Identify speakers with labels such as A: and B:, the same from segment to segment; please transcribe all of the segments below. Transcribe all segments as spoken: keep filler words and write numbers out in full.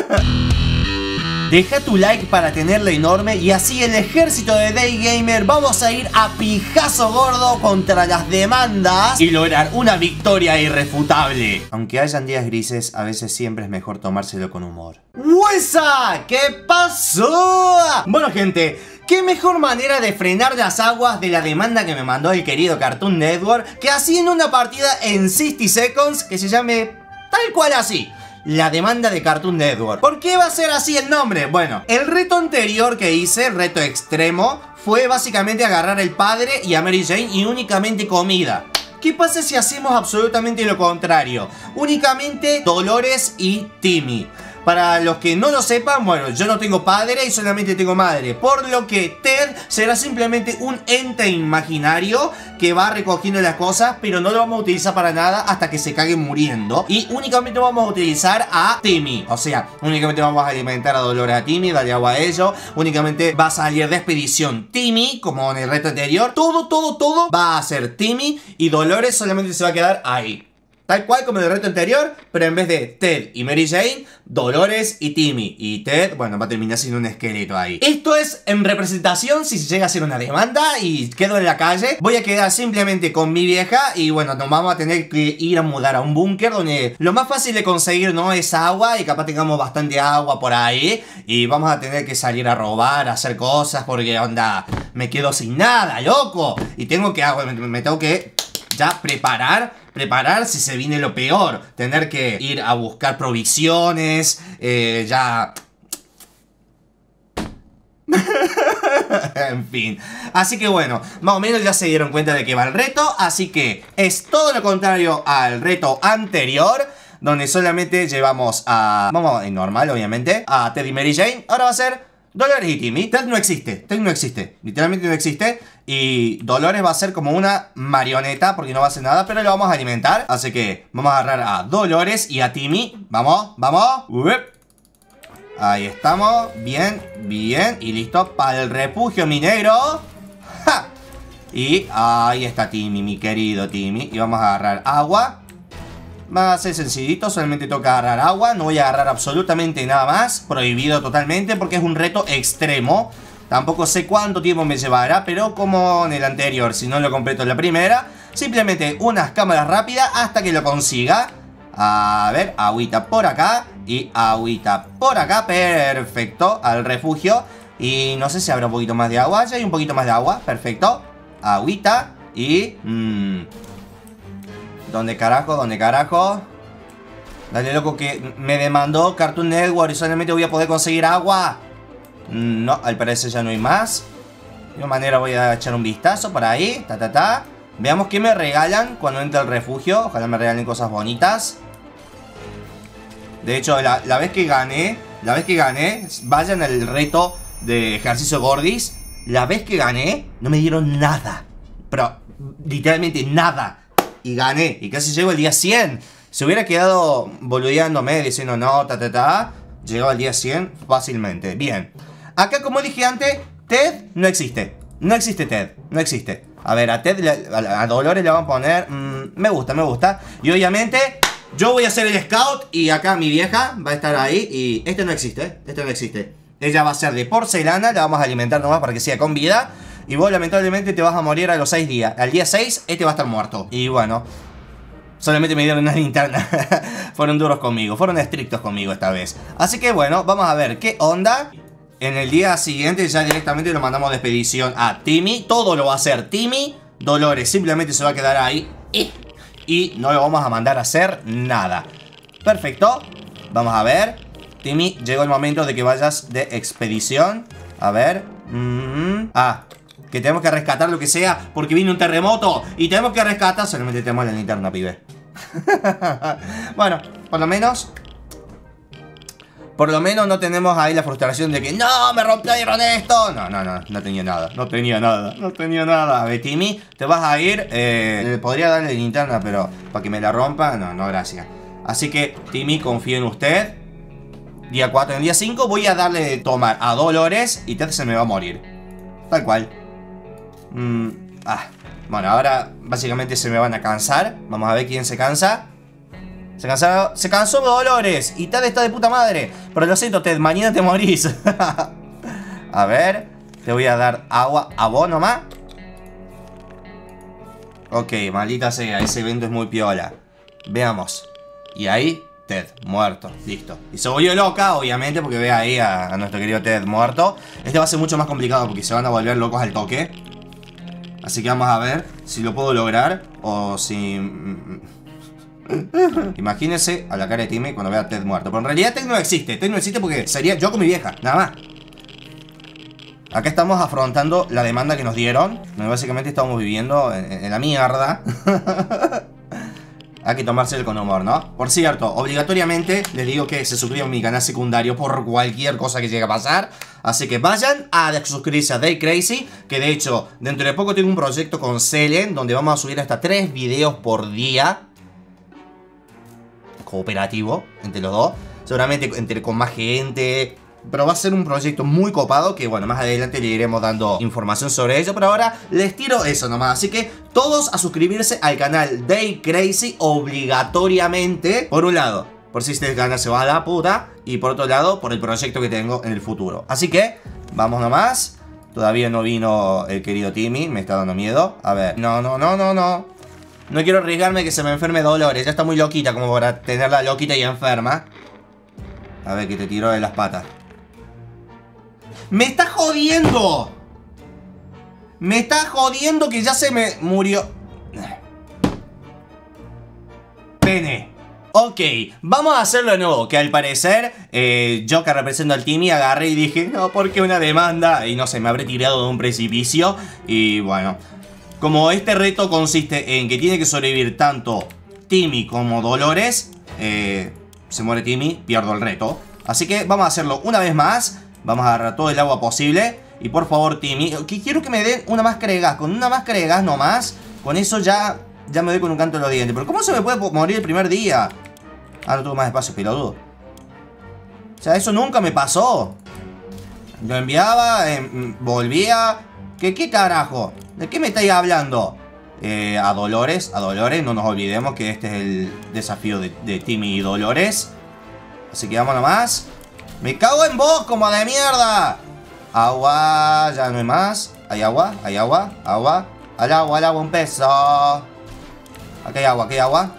A: Deja tu like para tenerla enorme y así el ejército de Day Gamer vamos a ir a pijazo gordo contra las demandas y lograr una victoria irrefutable. Aunque hayan días grises, a veces siempre es mejor tomárselo con humor. ¡Huesa! ¿Qué pasó? Bueno, gente, qué mejor manera de frenar las aguas de la demanda que me mandó el querido Cartoon Network que así en una partida en sesenta seconds que se llame tal cual así. La demanda de Cartoon Network. ¿Por qué va a ser así el nombre? Bueno, el reto anterior que hice, el reto extremo, fue básicamente agarrar al padre y a Mary Jane y únicamente comida. ¿Qué pasa si hacemos absolutamente lo contrario? Únicamente Dolores y Timmy. Para los que no lo sepan, bueno, yo no tengo padre y solamente tengo madre. Por lo que Ted será simplemente un ente imaginario que va recogiendo las cosas, pero no lo vamos a utilizar para nada hasta que se cague muriendo. Y únicamente vamos a utilizar a Timmy. O sea, únicamente vamos a alimentar a Dolores a Timmy, darle agua a ellos. Únicamente va a salir de expedición Timmy, como en el reto anterior. Todo, todo, todo va a ser Timmy y Dolores solamente se va a quedar ahí. Tal cual como en el reto anterior, pero en vez de Ted y Mary Jane, Dolores y Timmy. Y Ted, bueno, va a terminar siendo un esqueleto ahí. Esto es en representación si se llega a ser una demanda y quedo en la calle. Voy a quedar simplemente con mi vieja y bueno, nos vamos a tener que ir a mudar a un búnker donde lo más fácil de conseguir no es agua y capaz tengamos bastante agua por ahí. Y vamos a tener que salir a robar, a hacer cosas porque onda, me quedo sin nada, loco. Y tengo que, me, me tengo que ya preparar. Preparar si se viene lo peor. Tener que ir a buscar provisiones. Eh, ya... En fin. Así que bueno, más o menos ya se dieron cuenta de que va el reto. Así que es todo lo contrario al reto anterior, donde solamente llevamos a... Vamos en normal, obviamente. A Ted y Mary Jane. Ahora va a ser Dolores y Timmy. Ted no existe. Ted no existe. Literalmente no existe. Y Dolores va a ser como una marioneta porque no va a hacer nada, pero lo vamos a alimentar. Así que vamos a agarrar a Dolores y a Timmy. Vamos, vamos. Uep. Ahí estamos. Bien, bien. Y listo para el refugio, mi negro. ¡Ja! Y ahí está Timmy, mi querido Timmy. Y vamos a agarrar agua. Va a ser sencillito, solamente toca agarrar agua. No voy a agarrar absolutamente nada más. Prohibido totalmente porque es un reto extremo. Tampoco sé cuánto tiempo me llevará, pero como en el anterior, si no lo completo en la primera, simplemente unas cámaras rápidas hasta que lo consiga. A ver, agüita por acá y agüita por acá, perfecto, al refugio. Y no sé si habrá un poquito más de agua, ya hay un poquito más de agua, perfecto. Agüita y... Mmm, ¿dónde carajo? ¿Dónde carajo? Dale, loco, que me demandó Cartoon Network y solamente voy a poder conseguir agua. No, al parecer ya no hay más. De una manera voy a echar un vistazo por ahí. Ta, ta, ta. Veamos qué me regalan cuando entre al refugio. Ojalá me regalen cosas bonitas. De hecho, la, la vez que gané, la vez que gané, vayan al reto de ejercicio gordis. La vez que gané, no me dieron nada. Pero, literalmente nada. Y gané, y casi llego al día cien. Si hubiera quedado boludeándome, diciendo no, ta, ta, ta, llegaba al día cien fácilmente. Bien. Acá, como dije antes, Ted no existe. No existe Ted, no existe. A ver, a Ted, a, a Dolores le van a poner... Mmm, me gusta, me gusta. Y obviamente, yo voy a ser el scout y acá mi vieja va a estar ahí. Y este no existe, este no existe. Ella va a ser de porcelana, la vamos a alimentar nomás para que siga con vida. Y vos lamentablemente te vas a morir a los seis días. Al día seis, este va a estar muerto. Y bueno, solamente me dieron una linterna. Fueron duros conmigo, fueron estrictos conmigo esta vez. Así que bueno, vamos a ver qué onda. En el día siguiente ya directamente lo mandamos de expedición a Timmy. Todo lo va a hacer Timmy. Dolores simplemente se va a quedar ahí y no lo vamos a mandar a hacer nada. Perfecto. Vamos a ver. Timmy, llegó el momento de que vayas de expedición. A ver. Mm-hmm. Ah, que tenemos que rescatar lo que sea porque viene un terremoto y tenemos que rescatar. Solamente tenemos la linterna, pibe. Bueno, por lo menos Por lo menos no tenemos ahí la frustración de que ¡no! ¡Me rompieron esto! No, no, no, no tenía nada. No tenía nada, no tenía nada. A ver, Timmy, te vas a ir. eh, Podría darle linterna, pero para que me la rompa, no, no, gracias. Así que, Timmy, confío en usted. Día cuatro, en el día cinco voy a darle de tomar a Dolores y Ted se me va a morir. Tal cual. mm, Ah, bueno, ahora básicamente se me van a cansar. Vamos a ver quién se cansa. Se cansó, se cansó Dolores. Y Ted está de puta madre. Pero lo siento, Ted, mañana te morís. A ver. Te voy a dar agua a vos nomás. Ok, maldita sea. Ese evento es muy piola. Veamos. Y ahí, Ted, muerto. Listo. Y se volvió loca, obviamente, porque ve ahí a, a nuestro querido Ted muerto. Este va a ser mucho más complicado porque se van a volver locos al toque. Así que vamos a ver si lo puedo lograr o si... Imagínense a la cara de Timmy cuando vea a Ted muerto. Pero en realidad Ted no existe. Ted no existe porque sería yo con mi vieja, nada más. Acá estamos afrontando la demanda que nos dieron. Básicamente estamos viviendo en, en la mierda. Hay que tomárselo con humor, ¿no? Por cierto, obligatoriamente les digo que se suscriban a mi canal secundario por cualquier cosa que llegue a pasar. Así que vayan a suscribirse a Day Crazy, que de hecho, dentro de poco tengo un proyecto con Selen, donde vamos a subir hasta tres videos por día. Cooperativo, entre los dos. Seguramente entre, con más gente... Pero va a ser un proyecto muy copado que, bueno, más adelante le iremos dando información sobre ello. Pero ahora les tiro eso nomás. Así que todos a suscribirse al canal Day Crazy obligatoriamente. Por un lado, por si este canal se va a la puta. Y por otro lado, por el proyecto que tengo en el futuro. Así que, vamos nomás. Todavía no vino el querido Timmy. Me está dando miedo. A ver, no, no, no, no, no. No quiero arriesgarme que se me enferme Dolores. Ya está muy loquita como para tenerla loquita y enferma. A ver, que te tiró de las patas. ¡Me está jodiendo! ¡Me está jodiendo que ya se me murió! Pene. Ok, vamos a hacerlo de nuevo. Que al parecer, eh, yo que represento al Timmy agarré y dije, no, porque una demanda. Y no sé, me habré tirado de un precipicio. Y bueno, como este reto consiste en que tiene que sobrevivir tanto Timmy como Dolores, eh, se muere Timmy, pierdo el reto. Así que vamos a hacerlo una vez más. Vamos a agarrar todo el agua posible. Y por favor, Timmy, que quiero que me den una máscara de gas. Con una máscara de gas nomás, con eso ya, ya me doy con un canto en los dientes. Pero ¿cómo se me puede morir el primer día? Ah, no tuve más espacio, pelotudo. O sea, eso nunca me pasó. Lo enviaba, eh, volvía. ¿Qué, ¿Qué carajo? ¿De qué me estáis hablando? Eh, a Dolores, a Dolores, no nos olvidemos que este es el desafío de, de Timmy y Dolores. Así que vamos nomás. ¡Me cago en vos, como de mierda! Agua, ya no hay más. Hay agua, hay agua, agua. Al agua, al agua, un peso. Aquí hay agua, aquí hay agua.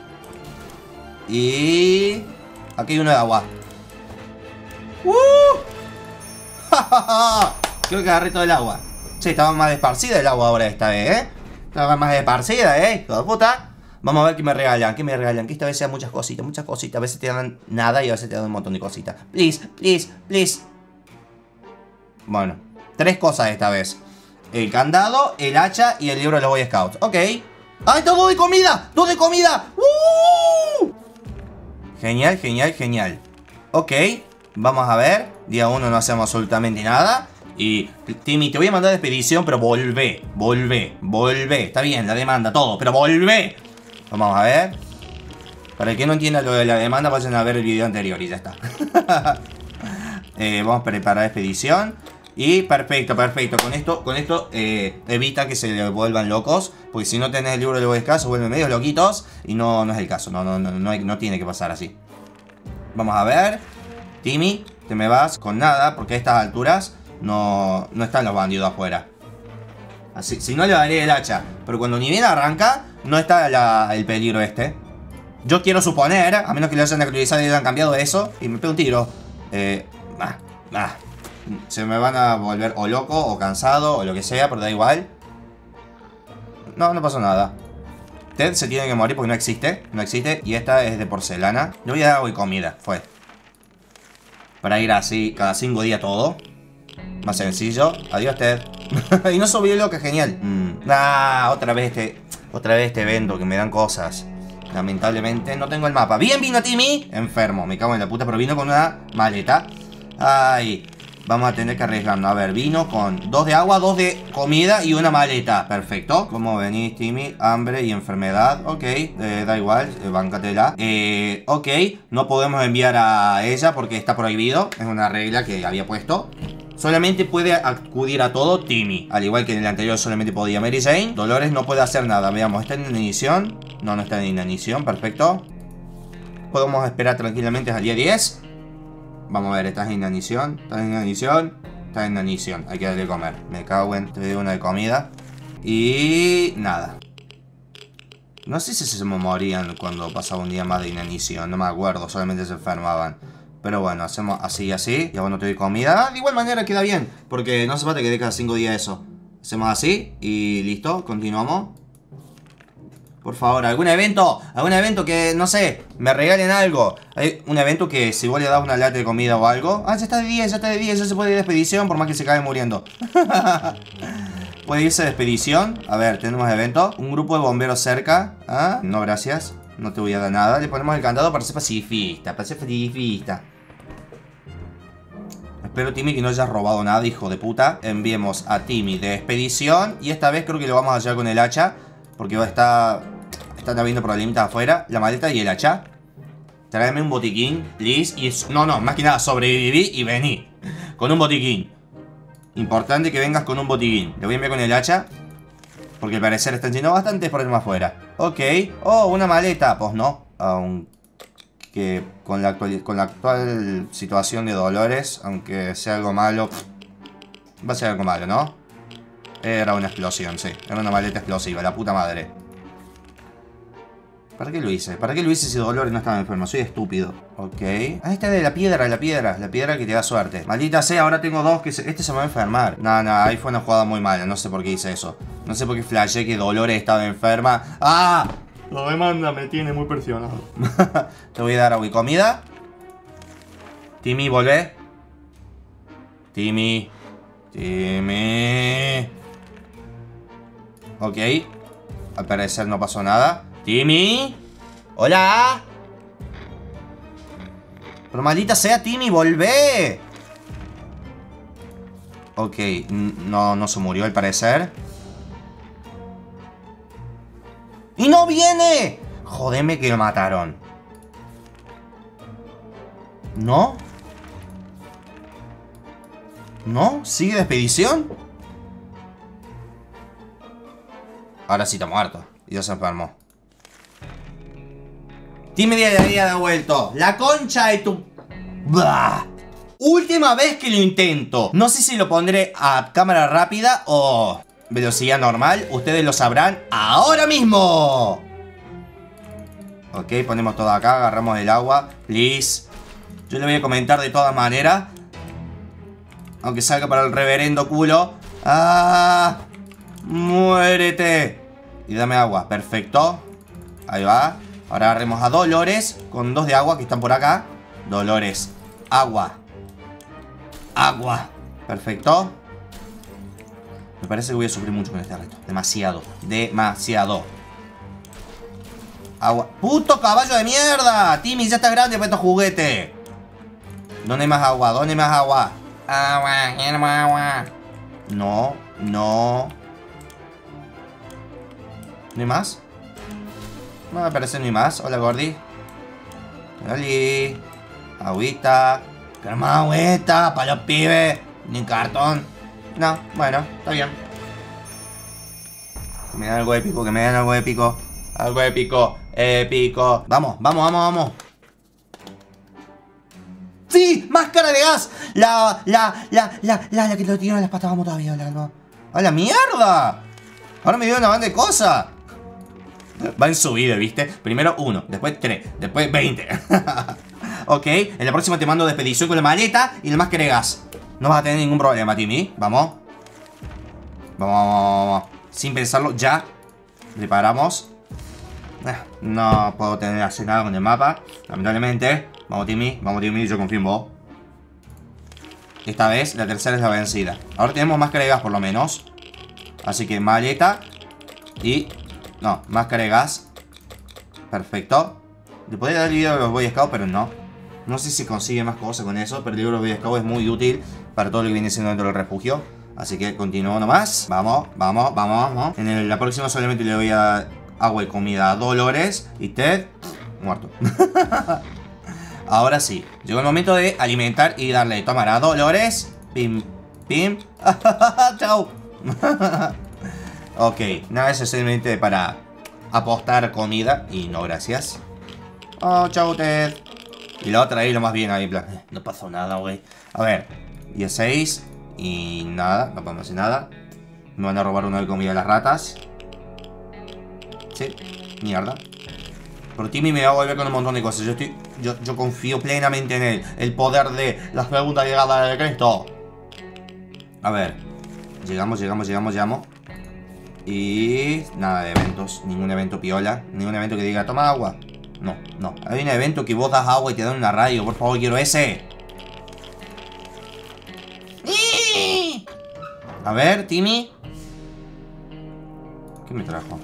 A: Y... aquí hay uno de agua. ¡Uh! Creo que agarré todo el agua. Sí, estaba más esparcida el agua ahora esta vez, ¿eh? Estaba más esparcida, ¿eh? Hijo de puta. Vamos a ver qué me regalan, qué me regalan. Que esta vez sean muchas cositas, muchas cositas. A veces te dan nada y a veces te dan un montón de cositas. Please, please, please. Bueno, tres cosas esta vez. El candado, el hacha y el libro de los Boy Scouts. Ok. ¡Ay, todo de comida! ¡Todo de comida! ¡Uh! Genial, genial, genial. Ok, vamos a ver. Día uno no hacemos absolutamente nada. Y, Timmy, te voy a mandar de expedición, pero volvé, volvé, volvé. Está bien, la demanda, todo, pero volvé. Vamos a ver. Para el que no entienda lo de la demanda, vayan a ver el video anterior y ya está. eh, vamos a preparar expedición. Y perfecto, perfecto. Con esto, con esto eh, evita que se le vuelvan locos. Porque si no tenés el libro de Boy Scouts, se vuelven medio loquitos. Y no, no es el caso. No, no, no, no, hay, no tiene que pasar así. Vamos a ver. Timmy, te me vas con nada. Porque a estas alturas no, no están los bandidos afuera. Así, si no le daré el hacha. Pero cuando ni bien arranca, no está la, el peligro este. Yo quiero suponer, a menos que le hayan actualizado y le hayan cambiado eso, y me pego un tiro. Eh, ah, ah. Se me van a volver o loco o cansado o lo que sea, pero da igual. No, no pasó nada. Ted se tiene que morir porque no existe. No existe. Y esta es de porcelana. Le voy a dar agua y comida. Fue. Para ir así cada cinco días todo. Más sencillo. Adiós, Ted. Y no se volvió loca, genial. Mm. Ah, otra vez este. Otra vez este evento que me dan cosas. Lamentablemente no tengo el mapa. Bien vino Timmy. Enfermo. Me cago en la puta. Pero vino con una maleta. Ay. Vamos a tener que arriesgarnos. A ver, vino con dos de agua, dos de comida y una maleta. Perfecto. ¿Cómo venís, Timmy? Hambre y enfermedad. Ok, eh, da igual, eh, bancatela. Eh, ok, no podemos enviar a ella porque está prohibido. Es una regla que había puesto. Solamente puede acudir a todo Timmy. Al igual que en el anterior solamente podía Mary Jane. Dolores no puede hacer nada. Veamos, ¿está en inanición? No, no está en inanición. Perfecto. podemos esperar tranquilamente al día diez. Vamos a ver, estás en inanición. Estás en inanición. Estás en inanición. Hay que darle de comer. Me cago en. Te doy una de comida. Y nada. No sé si se morían cuando pasaba un día más de inanición. No me acuerdo. Solamente se enfermaban. Pero bueno, hacemos así y así. Y ahora no te doy comida. Ah, de igual manera queda bien. Porque no hace falta que dé cada cinco días eso. Hacemos así. Y listo. Continuamos. Por favor, algún evento, algún evento que, no sé, me regalen algo. Hay un evento que si vos le das una lata de comida o algo. Ah, ya está de día, ya está de día, ya se puede ir de expedición por más que se acabe muriendo. Puede irse de expedición. A ver, tenemos evento. Un grupo de bomberos cerca. Ah, no, gracias. No te voy a dar nada. Le ponemos el candado para ser pacifista, para ser pacifista. Espero, Timmy, que no hayas robado nada, hijo de puta. Enviemos a Timmy de expedición. Y esta vez creo que lo vamos a llevar con el hacha. Porque está... Están habiendo problemitas afuera. La maleta y el hacha. Tráeme un botiquín, please. Y es... No, no, más que nada sobreviví y vení. Con un botiquín. Importante que vengas con un botiquín. Le voy a enviar con el hacha. Porque al parecer están yendo bastantes problemas afuera. Ok. Oh, una maleta. Pues no. Aunque con la, actual... con la actual situación de Dolores, aunque sea algo malo, va a ser algo malo, ¿no? Era una explosión, sí. Era una maleta explosiva, la puta madre. ¿Para qué lo hice? ¿Para qué lo hice si Dolores no estaba enfermo? Soy estúpido. Ok. Ah, esta de la piedra, la piedra. La piedra que te da suerte. Maldita sea, ahora tengo dos que se... Este se me va a enfermar. No, no, ahí fue una jugada muy mala. No sé por qué hice eso. No sé por qué flashé que Dolores estaba enferma. ¡Ah! La demanda me tiene muy presionado. Te voy a dar agua y comida. Timmy, volvé. Timmy. Timmy. Ok. Al parecer no pasó nada. Timmy. Hola. Pero maldita sea, Timmy, volvé. Ok. No, no se murió al parecer. ¡Y no viene! Jodeme que lo mataron. ¿No? ¿No? ¿Sigue de expedición? Ahora sí está muerto. Y ya se enfermó. Timmy de había devuelto. La concha de tu... Bah. Última vez que lo intento. No sé si lo pondré a cámara rápida o velocidad normal. Ustedes lo sabrán ahora mismo. Ok, ponemos todo acá. Agarramos el agua. Please. Yo le voy a comentar de todas maneras. Aunque salga para el reverendo culo. ¡Ah! ¡Muérete! Y dame agua. Perfecto. Ahí va. Ahora agarremos a Dolores con dos de agua que están por acá. Dolores. Agua. Agua. Perfecto. Me parece que voy a sufrir mucho con este reto. Demasiado. Demasiado. Agua. ¡Puto caballo de mierda! Timmy, ya está grande para estos juguetes. ¿Dónde hay más agua? ¿Dónde hay más agua? Agua, quiero más agua. No, no. ¿No hay más? No me parece ni más. Hola, Gordy. Hola. Agüita. Quiero más agüita para los pibes. Ni cartón. No, bueno, está bien. Que me dan algo épico, que me dan algo épico. Algo épico, épico. Vamos, vamos, vamos, vamos. ¡Sí! ¡Máscara de gas! La, la, la, la, la, la que lo tiró en las patas. Vamos todavía, la, ¡a la mierda! Ahora me dio una banda de cosas. Va en subida, ¿viste? Primero uno, después tres, después veinte. Ok, en la próxima te mando de expedición con la maleta y la máscara de gas. No vas a tener ningún problema, Timmy. Vamos. Vamos, vamos, vamos. Sin pensarlo, ya. Reparamos. No puedo tener hacer nada con el mapa, lamentablemente. Vamos, Timmy, vamos, Timmy, yo confío en vos. Esta vez, la tercera es la vencida. Ahora tenemos máscara de gas por lo menos. Así que maleta. Y... no, máscara de gas. Perfecto. Le podría dar el libro de los Boy Scouts, pero no. No sé si consigue más cosas con eso, pero el libro de los Boy Scouts es muy útil para todo lo que viene siendo dentro del refugio. Así que continúo nomás. Vamos, vamos, vamos, vamos. En el, la próxima solamente le voy a dar agua y comida a Dolores. Y Ted, muerto. Ahora sí, llegó el momento de alimentar y darle de tomar a Dolores. Pim, pim. Chao. Ok, nada, eso es simplemente para apostar comida. Y no, gracias. Oh, chao usted. Y la otra ahí lo más bien ahí, en plan, eh, no pasó nada, güey. A ver, dieciséis. Y nada, no podemos hacer nada. Me van a robar una de comida a las ratas. Sí, mierda. Pero Timmy me va a volver con un montón de cosas. Yo estoy. Yo, yo confío plenamente en él. El poder de la segunda llegada de Cristo. A ver. Llegamos, llegamos, llegamos, llegamos. Y nada de eventos. Ningún evento piola. Ningún evento que diga, toma agua. No, no. Hay un evento que vos das agua y te dan una radio. Por favor, quiero ese. A ver, Timmy. ¿Qué me trajo?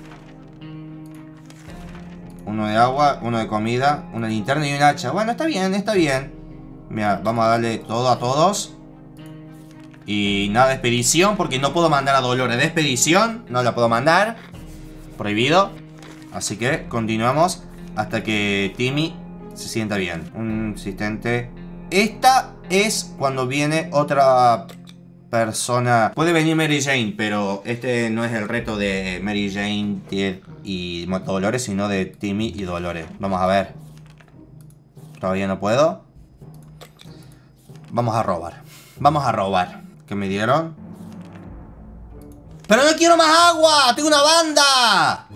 A: Uno de agua, uno de comida, una linterna y un hacha. Bueno, está bien, está bien. Mira, vamos a darle todo a todos. Y nada de expedición, porque no puedo mandar a Dolores de expedición. No la puedo mandar. Prohibido. Así que continuamos hasta que Timmy se sienta bien. Un asistente. Esta es cuando viene otra persona. Puede venir Mary Jane, pero este no es el reto de Mary Jane y Dolores, sino de Timmy y Dolores. Vamos a ver. Todavía no puedo. Vamos a robar. Vamos a robar. ¿Qué me dieron? ¡Pero no quiero más agua! ¡Tengo una banda!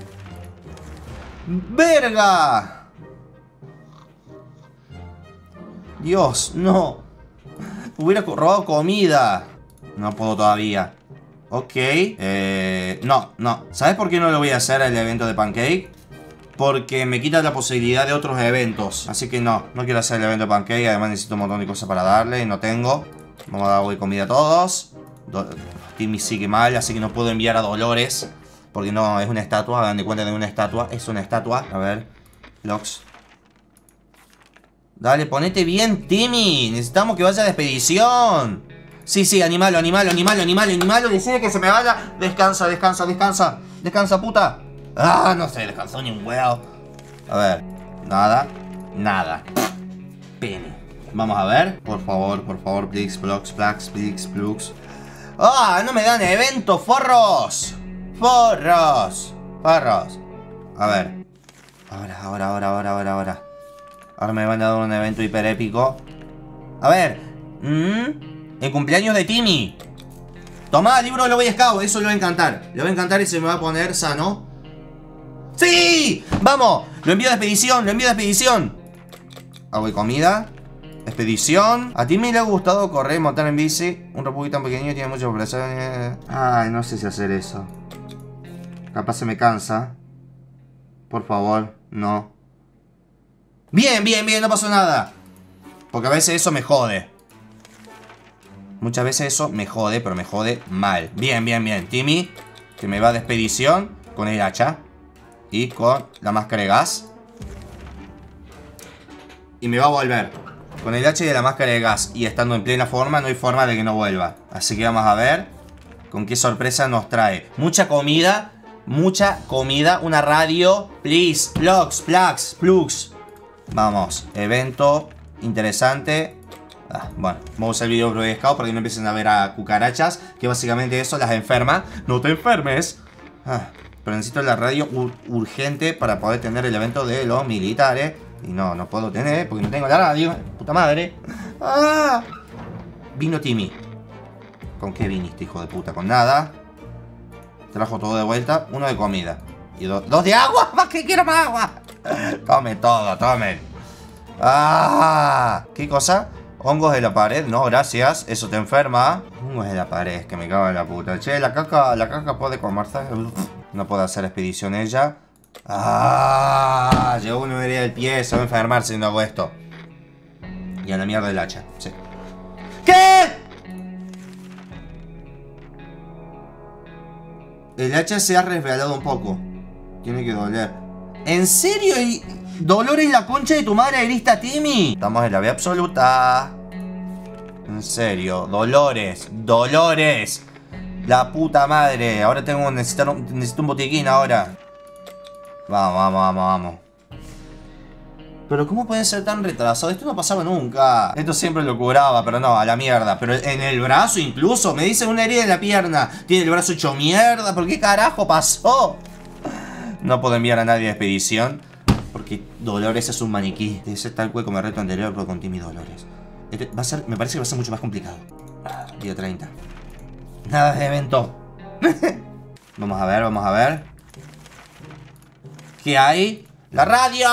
A: ¡Verga! Dios, no. Hubiera robado comida. No puedo todavía. Ok. Eh, no, no. ¿Sabes por qué no lo voy a hacer el evento de Pancake? Porque me quita la posibilidad de otros eventos. Así que no, no quiero hacer el evento de Pancake. Además necesito un montón de cosas para darle y no tengo. Vamos a dar agua y comida a todos. Do Timmy sigue mal, así que no puedo enviar a Dolores. Porque no, es una estatua. Hagan de cuenta de una estatua. Es una estatua. A ver. Locks. Dale, ponete bien, Timmy. Necesitamos que vaya de expedición. Sí, sí, animalo, animalo, animalo, animalo, animalo. Decide que se me vaya. Descansa, descansa, descansa. Descansa, puta. Ah, no sé, descansó ni un huevo. A ver. Nada. Nada. Pene. Vamos a ver. Por favor, por favor. Plix, plux, plax, plix, plux. ¡Ah! No me dan eventos, forros. Forros. Forros. A ver. Ahora, ahora, ahora, ahora, ahora, ahora. Ahora me van a dar un evento hiper épico. A ver. ¿Mm? El cumpleaños de Timmy. Tomá, libro de los Boy Scouts. Eso le va a encantar. Le va a encantar y se me va a poner sano. ¡Sí! ¡Vamos! Lo envío de expedición, lo envío de expedición. Agua y comida. Expedición. A Timmy le ha gustado correr, montar en bici. Un refugio tan pequeño tiene mucho presión. Ay, no sé si hacer eso. Capaz se me cansa. Por favor, no. Bien, bien, bien, no pasó nada. Porque a veces eso me jode. Muchas veces eso me jode, pero me jode mal. Bien, bien, bien. Timmy, que me va de expedición con el hacha. Y con la máscara de gas. Y me va a volver. Con el hacha y la máscara de gas. Y estando en plena forma, no hay forma de que no vuelva. Así que vamos a ver con qué sorpresa nos trae. Mucha comida. Mucha comida. Una radio. Please. Plugs, plugs, plugs. Vamos. Evento interesante. Ah, bueno, vamos a hacer el video de Boy Scout para que no empiecen a ver a cucarachas. Que básicamente eso las enferma. No te enfermes. Ah, pero necesito la radio ur urgente para poder tener el evento de los militares. Y no, no puedo tener porque no tengo la radio. Puta madre. Ah. Vino Timmy. ¿Con qué viniste, hijo de puta? Con nada. Trajo todo de vuelta. Uno de comida. Y do dos de agua. ¿Más que quiero más agua? Tome todo, tome. Ah. ¿Qué cosa? Hongos de la pared. No, gracias. Eso te enferma. Hongos de la pared. Que me cago en la puta. Che, la caca, la caca puede comerse. No puede hacer expedición ella. Ah, llegó una herida del pie. Se va a enfermar si no hago esto. Y a la mierda del hacha. Sí. ¿Qué? El hacha se ha resbalado un poco. Tiene que doler. ¿En serio? ¿Y Dolores la concha de tu madre heriste a Timmy? Estamos en la B absoluta. En serio. Dolores. Dolores. La puta madre. Ahora tengo necesito, necesito un botiquín ahora. Vamos, vamos, vamos, vamos. Pero ¿cómo puede ser tan retrasado? Esto no pasaba nunca. Esto siempre lo curaba, pero no, a la mierda. Pero en el brazo incluso. Me dice una herida en la pierna. Tiene el brazo hecho mierda. ¿Por qué carajo pasó? No puedo enviar a nadie a expedición. Porque Dolores es un maniquí. Debe ser tal cual como el reto anterior, pero con Timmy Dolores. Este va a ser, me parece que va a ser mucho más complicado. Ah, día treinta. Nada de evento. Vamos a ver, vamos a ver. ¿Qué hay? ¡La radio!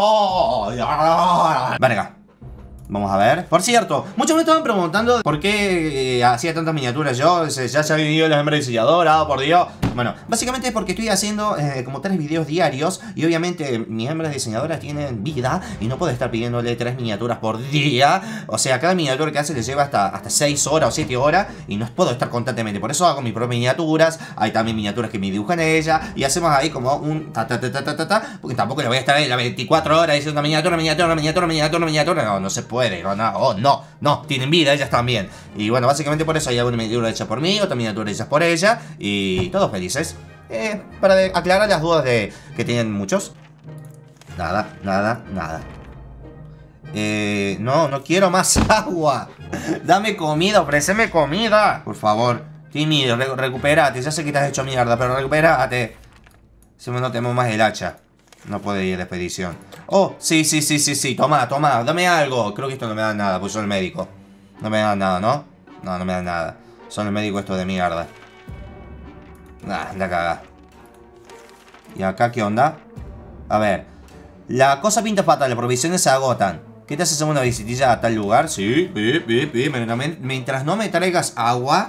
A: Verga. Vamos a ver. Por cierto, muchos me estaban preguntando por qué eh, hacía tantas miniaturas yo. Ya se habían ido las hembras diseñadoras, oh, por Dios. Bueno, básicamente es porque estoy haciendo eh, como tres videos diarios. Y obviamente mis hembras diseñadoras tienen vida y no puedo estar pidiéndole tres miniaturas por día. O sea, cada miniatura que hace le lleva hasta, hasta seis horas o siete horas. Y no puedo estar constantemente. Por eso hago mis propias miniaturas. Hay también miniaturas que me dibujan ella. Y hacemos ahí como un ta ta ta ta ta ta ta. Porque tampoco le voy a estar ahí las veinticuatro horas diciendo miniatura, miniatura, miniatura, miniatura, miniatura. No, no se puede. Puede, no, no, oh, no, no, tienen vida, ellas también. Y bueno, básicamente por eso hay una miniatura hecha por mí, otra miniatura hecha por ella. Y todos felices. eh, Para de aclarar las dudas de que tienen muchos. Nada, nada, nada. Eh, no, no quiero más agua. Dame comida, ofreceme comida, por favor. Timmy, re recupérate, ya sé que te has hecho mierda, pero recupérate. Si no tenemos más el hacha. No puede ir de expedición. Oh, sí, sí, sí, sí, sí. Toma, toma, dame algo. Creo que esto no me da nada, pues soy el médico. No me da nada, ¿no? No, no me da nada. Son el médico esto de mierda. Nah, la caga. ¿Y acá qué onda? A ver. La cosa pinta fatal, las provisiones se agotan. ¿Qué te haces una visitilla a tal lugar? Sí, sí, sí, sí. Mientras no me traigas agua.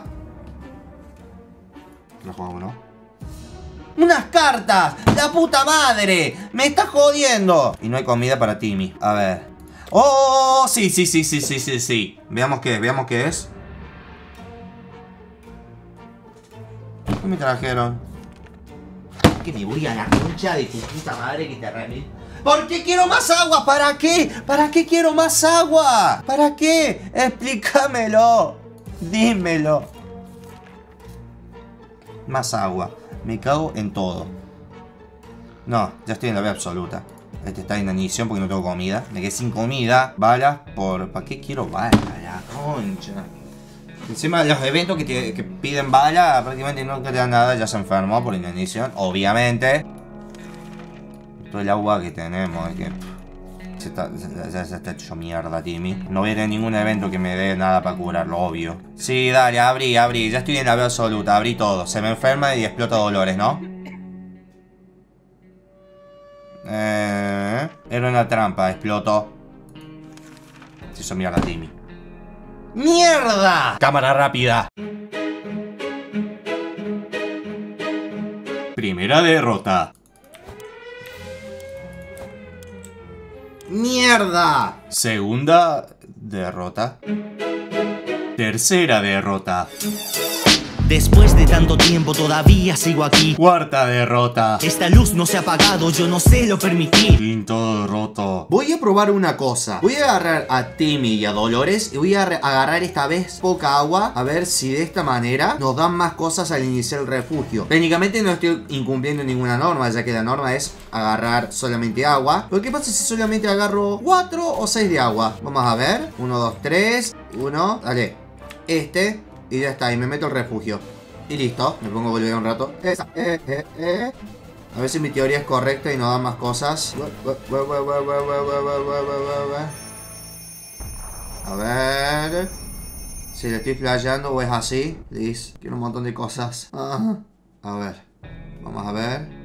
A: Lo juego, ¿no? ¡Unas cartas! ¡La puta madre! ¡Me está jodiendo! Y no hay comida para Timmy. A ver. ¡Oh! Sí, sí, sí, sí, sí, sí, sí. Veamos qué es, veamos qué es. ¿Qué me trajeron? Que me voy a la concha de tu puta madre que te remil. ¿Por qué quiero más agua? ¿Para qué? ¿Para qué quiero más agua? ¿Para qué? Explícamelo. Dímelo. Más agua. Me cago en todo. No, ya estoy en la B absoluta. Este está en inanición porque no tengo comida. Me quedé sin comida. Balas por... ¿Para qué quiero balas? La concha. Encima de los eventos que, te, que piden bala, prácticamente no te dan nada. Ya se enfermó por inanición, obviamente. Todo el agua que tenemos es que... Se está, ya se está hecho mierda, Timmy. No voy a tener ningún evento que me dé nada para curarlo, obvio. Sí, dale, abrí, abrí. Ya estoy en la B absoluta, abrí todo. Se me enferma y explota Dolores, ¿no? Eh, era una trampa, explotó. Se hizo mierda, Timmy. ¡Mierda! Cámara rápida. Primera derrota. ¡Mierda! Segunda derrota. Tercera derrota.
B: Después de tanto tiempo todavía sigo aquí.
A: Cuarta derrota.
B: Esta luz no se ha apagado, yo no sé lo permitir.
A: Quinto derrota. Voy a probar una cosa. Voy a agarrar a Timmy y a Dolores y voy a agarrar esta vez poca agua. A ver si de esta manera nos dan más cosas al iniciar el refugio. Técnicamente no estoy incumpliendo ninguna norma, ya que la norma es agarrar solamente agua. Pero ¿qué pasa si solamente agarro cuatro o seis de agua? Vamos a ver. uno, dos, tres. uno. Dale. Este. Y ya está, y me meto al refugio. Y listo, me pongo a volver un rato. eh, eh, eh, eh. A ver si mi teoría es correcta y no da más cosas. A ver si le estoy flasheando o es así. Liz, quiero un montón de cosas. Ajá. A ver, vamos a ver.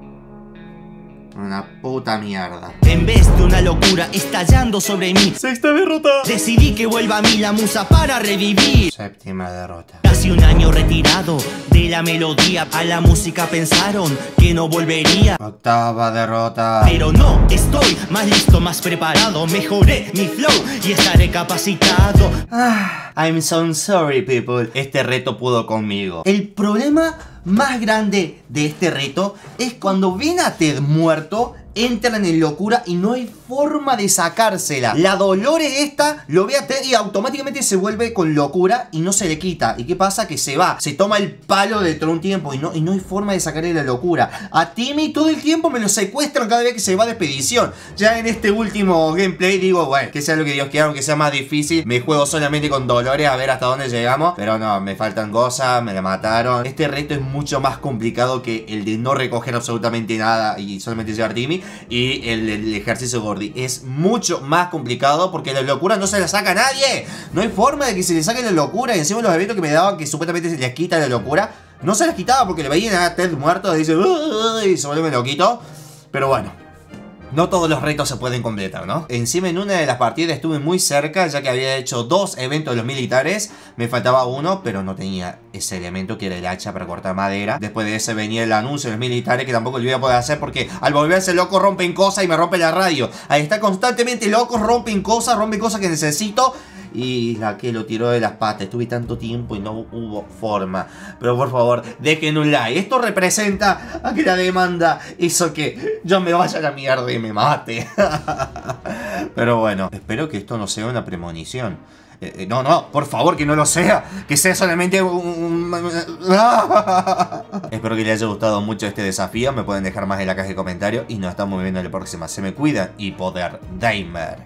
A: Una puta mierda.
B: En vez de una locura estallando sobre mí,
A: Sexta derrota.
B: decidí que vuelva a mí la musa para revivir.
A: Séptima derrota.
B: Casi un año retirado de la melodía, a la música pensaron que no volvería.
A: Octava derrota.
B: Pero no, estoy más listo, más preparado. Mejoré mi flow y estaré capacitado.
A: Ah, I'm so sorry, people. Este reto pudo conmigo. El problema más grande de este reto es cuando ven a Ted muerto, entran en locura y no hay forma de sacársela. La Dolores esta lo ve a Ted y automáticamente se vuelve con locura y no se le quita. ¿Y qué pasa? Que se va, se toma el palo dentro de un tiempo y no, y no hay forma de sacarle la locura. A Timmy todo el tiempo me lo secuestran cada vez que se va de expedición. Ya en este último gameplay digo, bueno, que sea lo que Dios quiera, aunque sea más difícil. Me juego solamente con Dolores a ver hasta dónde llegamos. Pero no, me faltan cosas, me la mataron. Este reto es mucho más complicado que el de no recoger absolutamente nada y solamente llevar Timmy. Gordy y el, el ejercicio Gordy. Es mucho más complicado porque la locura no se la saca a nadie. No hay forma de que se le saque la locura. Y encima los eventos que me daban que supuestamente se les quita la locura, no se las quitaba porque le veían a Ted muerto y dice, y se vuelve loquito. Pero bueno, no todos los retos se pueden completar, ¿no? Encima en una de las partidas estuve muy cerca, ya que había hecho dos eventos de los militares. Me faltaba uno, pero no tenía ese elemento que era el hacha para cortar madera. Después de ese venía el anuncio de los militares, que tampoco lo iba a poder hacer porque al volverse loco rompen cosas y me rompe la radio. Ahí está constantemente locos, rompen cosas, rompen cosas que necesito. Y la que lo tiró de las patas. Estuve tanto tiempo y no hubo forma. Pero por favor, dejen un like. Esto representa a que la demanda hizo que yo me vaya a la mierda y me mate. Pero bueno, espero que esto no sea una premonición. Eh, eh, no, no, por favor que no lo sea. Que sea solamente un... Espero que les haya gustado mucho este desafío. Me pueden dejar más en la caja de comentarios. Y nos estamos viendo en la próxima. Se me cuidan y poder Damer.